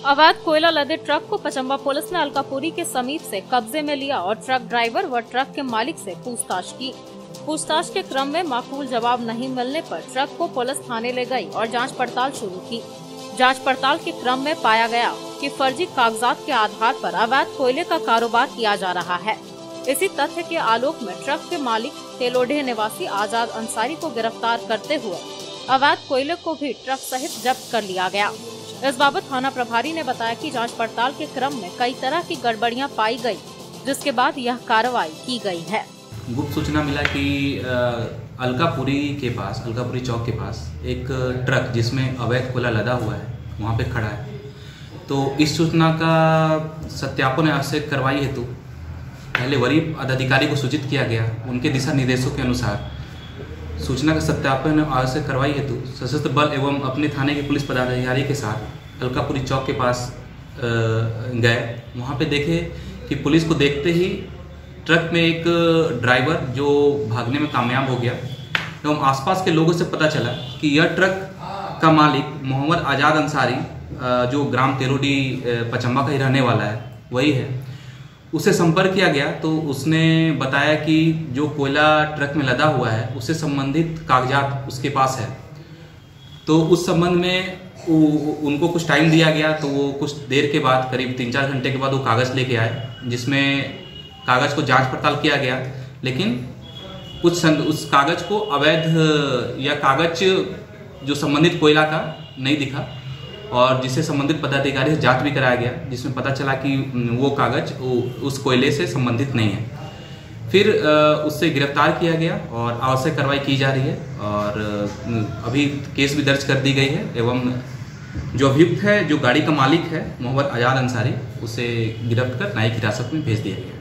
अवैध कोयला लदे ट्रक को पचम्बा पुलिस ने अलकापुरी के समीप से कब्जे में लिया और ट्रक ड्राइवर व ट्रक के मालिक से पूछताछ की। पूछताछ के क्रम में माकूल जवाब नहीं मिलने पर ट्रक को पुलिस थाने ले गई और जांच पड़ताल शुरू की। जांच पड़ताल के क्रम में पाया गया कि फर्जी कागजात के आधार पर अवैध कोयले का कारोबार किया जा रहा है। इसी तथ्य के आलोक में ट्रक के मालिक तेलोढे निवासी आजाद अंसारी को गिरफ्तार करते हुए अवैध कोयले को भी ट्रक सहित जब्त कर लिया गया। इस बाबत थाना प्रभारी ने बताया कि जांच पड़ताल के क्रम में कई तरह की गड़बड़ियां पाई गई, जिसके बाद यह कार्रवाई की गई है। गुप्त सूचना मिला कि अलकापुरी चौक के पास एक ट्रक जिसमें अवैध कोयला लदा हुआ है वहाँ पे खड़ा है। तो इस सूचना का सत्यापन आवश्यक कार्रवाई हेतु पहले वरीय पदाधिकारी को सूचित किया गया। उनके दिशा निर्देशों के अनुसार सूचना का सत्यापन आवश्यक कार्रवाई हेतु सशस्त्र बल एवं अपने थाने के पुलिस पदाधिकारी के साथ अलकापुरी चौक के पास गए। वहाँ पे देखे कि पुलिस को देखते ही ट्रक में एक ड्राइवर जो भागने में कामयाब हो गया एवं आसपास के लोगों से पता चला कि यह ट्रक का मालिक मोहम्मद आजाद अंसारी जो ग्राम तेलोडी पचम्बा का ही रहने वाला है वही है। उसे संपर्क किया गया तो उसने बताया कि जो कोयला ट्रक में लदा हुआ है उससे संबंधित कागजात उसके पास है। तो उस संबंध में उनको कुछ टाइम दिया गया। तो वो कुछ देर के बाद करीब 3-4 घंटे के बाद वो कागज़ लेके आए, जिसमें कागज़ को जांच पड़ताल किया गया, लेकिन उस कागज़ को अवैध या कागज़ जो संबंधित कोयला का नहीं दिखा और जिससे संबंधित पदाधिकारी से जांच भी कराया गया, जिसमें पता चला कि वो कागज़ उस कोयले से संबंधित नहीं है। फिर उससे गिरफ्तार किया गया और आवश्यक कार्रवाई की जा रही है और अभी केस भी दर्ज कर दी गई है एवं जो अभियुक्त है, जो गाड़ी का मालिक है मोहम्मद आजाद अंसारी, उसे गिरफ्त कर न्यायिक हिरासत में भेज दिया गया।